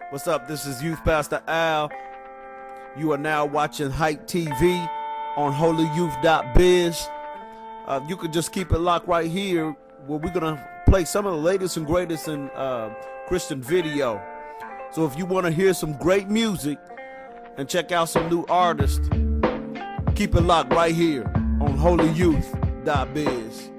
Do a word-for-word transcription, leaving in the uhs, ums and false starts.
What's up? This is Youth Pastor Al. You are now watching Hype T V on Holy Youth dot Biz. Uh, you can just keep it locked right here where we're going to play some of the latest and greatest in uh, Christian video. So if you want to hear some great music and check out some new artists, keep it locked right here on Holy Youth dot Biz.